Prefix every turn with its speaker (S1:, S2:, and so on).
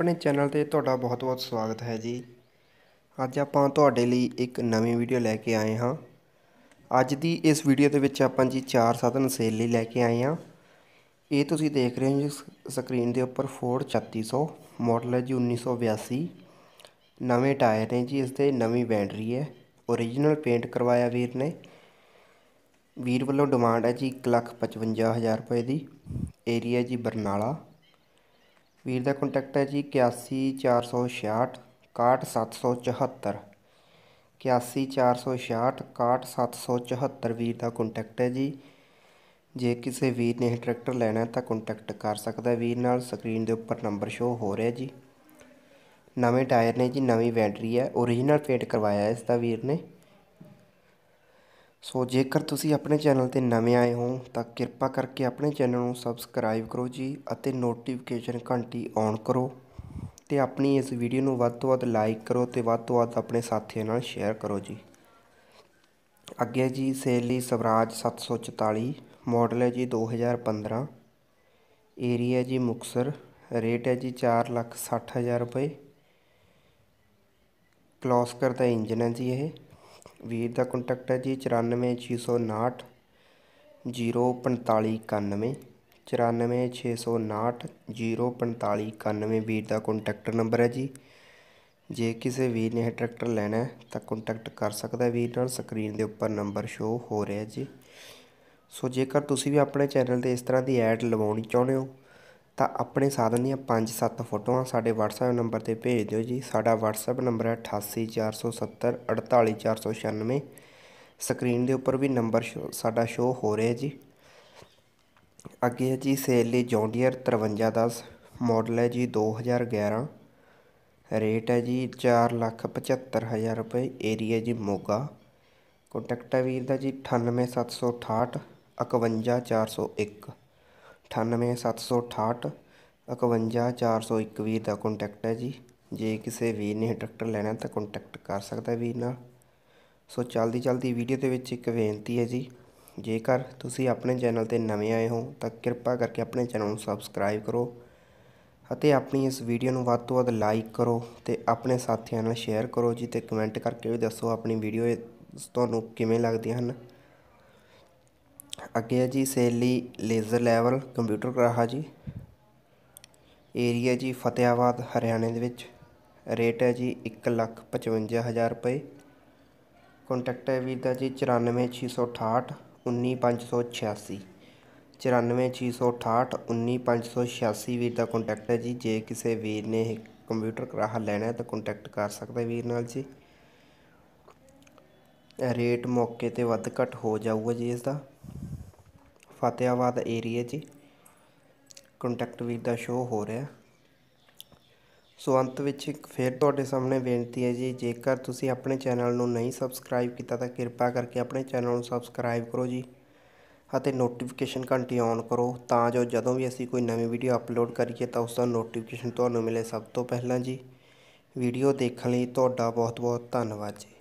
S1: अपने चैनल ते तुहाडा बहुत बहुत स्वागत है जी। अज आपां तुहाडे लई एक नवीं वीडियो लैके आए हाँ। अज दी इस वीडियो दे विच आपां जी 4 साधन सेल लई लैके आए हाँ। ये तुसीं देख रहे हो जी स्क्रीन के उपर फोर्ड 3600 मॉडल है जी 1982। नवे टायर ने जी, इसके नवी बैटरी है, ओरिजिनल पेंट करवाया वीर ने। वीर वालों डिमांड है जी 1,55,000 रुपए की। एरिया जी बरनाला। वीर का कॉन्टैक्ट है जी 81,466 61,774 81,466 61,774 वीर का कॉन्टैक्ट है जी। जे किसी वीर ने ट्रैक्टर लेना है तो कॉन्टैक्ट कर सकता है वीर नाल। स्क्रीन के उपर नंबर शो हो रहा जी। नवे टायर ने जी, नवी बैटरी है, ओरिजिनल पेंट करवाया इसका वीर ने। सो जेकर तुसीं अपने चैनल ते नवे आए हो तो किरपा करके अपने चैनल को सबसक्राइब करो जी अते नोटिफिकेशन घंटी ऑन करो तो अपनी इस वीडियो को वध तो वध लाइक करो तो वध तो वध अपने साथियों नाल शेयर करो जी। अगे जी सेल लई स्वराज 744 मॉडल है जी 2015। एरिया जी मुक्तसर। रेट है जी 4,60,000 रुपए। क्लॉस्कर का इंजन है जी। यह वीर का कॉन्टैक्ट है जी 94,659 04591 94,659 04591 वीर का कॉन्टैक्ट नंबर है जी। जे किसी वीर ने ट्रैक्टर लेना है तो कॉन्टैक्ट कर सकता है वीर नाल। स्क्रीन के उपर नंबर शो हो रहा है जी। सो जेकर तुसीं भी अपने चैनल पर इस तरह की ऐड लवाउणी चाहुंदे हो तो अपने साधन दी 5-7 फोटोआं साडे WhatsApp नंबर पर भेज दिओ जी। साडा WhatsApp नंबर है 88,470 48,496। स्क्रीन के उपर भी नंबर साडा शो हो रहा है जी। अगे है जी सेल लई जॉन डीयर 5310 मॉडल है जी 2011। रेट है जी 4,75,000 रुपए। एरिया जी मोगा। कॉन्टैक्ट है वीर का जी 98,768 51,401 98,768 51,401 वीर का कॉन्टैक्ट है जी। जे किसी वीर ने ट्रैक्टर लेना तो कॉन्टैक्ट कर सकता है वीर नाल। सो चलती वीडियो के विच एक बेनती है जी, जेकर तुसीं अपने चैनल ते नवे आए हो तो किरपा करके अपने चैनल को सबसक्राइब करो ਅਤੇ अपनी इस वीडियो ਨੂੰ ਵੱਧ ਤੋਂ ਵੱਧ लाइक करो तो अपने साथियों ਨਾਲ शेयर करो जी। तो कमेंट करके भी दसो अपनी वीडियो ਤੁਹਾਨੂੰ ਕਿਵੇਂ ਲੱਗਦੀਆਂ ਹਨ। ਅੱਗੇ है जी सेल ਲਈ लेज़र ਲੈਵਲ कंप्यूटर ਕਰਾਹਾ जी। एरिया जी फतेहाबाद हरियाणे ਦੇ ਵਿੱਚ। रेट है जी 1,55,000 रुपए। कॉन्टैक्ट है वीर का जी 94,668 19,586 94,668 19,586 वीर का कॉन्टैक्ट है जी। जे किसी वीर ने कंप्यूटर कराहा लेना है तो कॉन्टैक्ट कर सकता है वीर नाल जी। रेट मौके ते वध घट हो जाऊगा जी इसका। फतेहाबाद एरिया जी कॉन्टैक्ट वीर का शो हो रहा। सो अंत विच एक फिर तुहाडे सामने बेनती है जी, जेकर तुसीं अपने चैनल को नहीं सबसक्राइब किया तो किरपा करके अपने चैनल को सबसक्राइब करो जी ਅਤੇ नोटिफिकेशन घंटी ऑन करो ਤਾਂ जो ਜਦੋਂ भी ਅਸੀਂ कोई नवी वीडियो अपलोड करिए तो उसका नोटिफिकेशन ਤੁਹਾਨੂੰ मिले सब तो पहला जी। वीडियो देखने ਲਈ ਤੁਹਾਡਾ बहुत बहुत धन्यवाद जी।